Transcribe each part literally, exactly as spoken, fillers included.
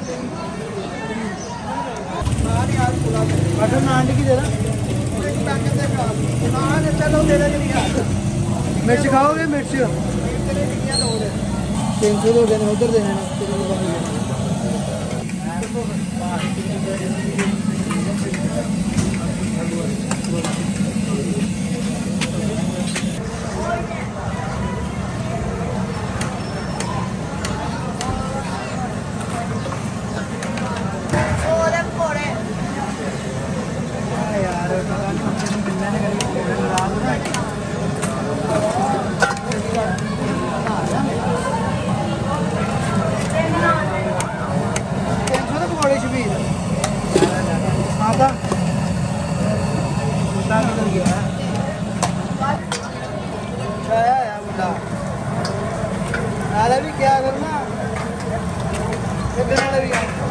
butter नान की दे रहा मिर्च खाओगे मिर्च तीन सौ दो देने उधर देने भी क्या करना भी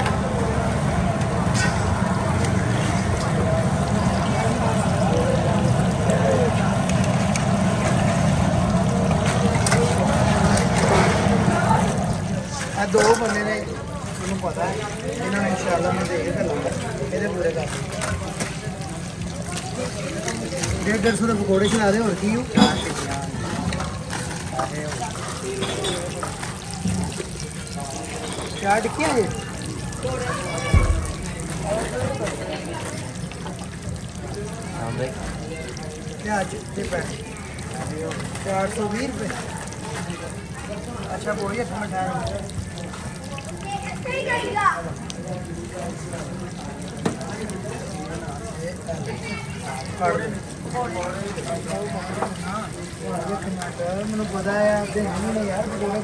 दो बंदे ने मैं पता है इन्होंने इंशाल्लाह मैं दे के लाऊंगा ये पूरे का डेढ़ डेढ़ सौ पकौड़े खिला दे और की क्या टिक्कियाँ जी क्या चार सौ बीस रुपये अच्छा बोलिए समझ आया मैंने पता है यार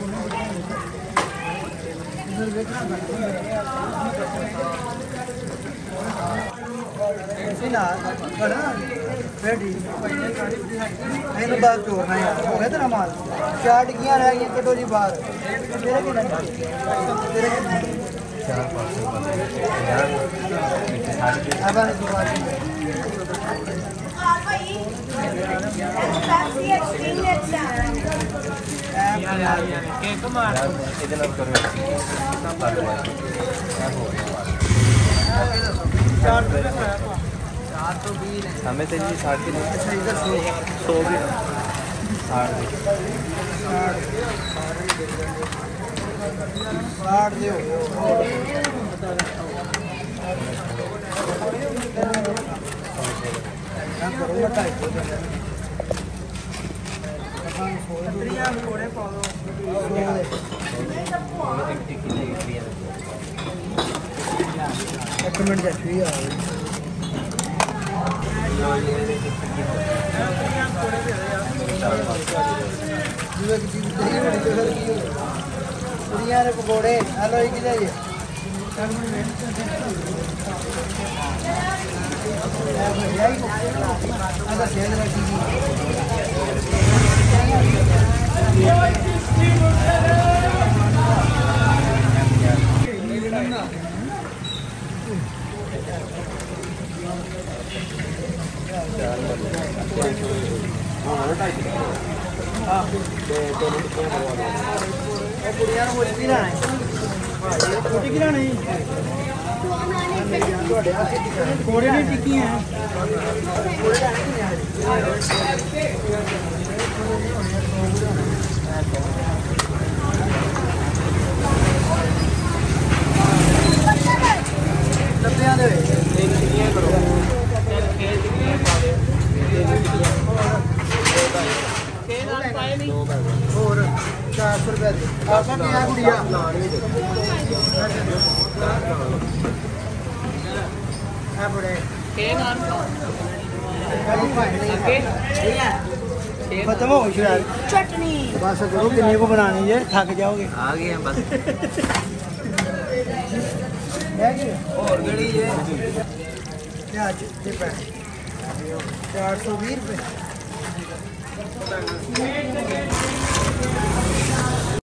बात चोरना यार हो गया तेरा माल चार टिक्कियां रह गई कटो जी बाहर हमें तो जी साठ किलो सौ भी साठ साठ दो एक मिनट जैसे पकौड़े हेलो एक जाइए कोड़े टिक्की हैं और चार सौ रुपये गुड़िया खत्म हो गई चटनी बस करो किन्नी को बनानी है थक जाओगे आ गए बस और गड़ी है चार सौ बीस रुपये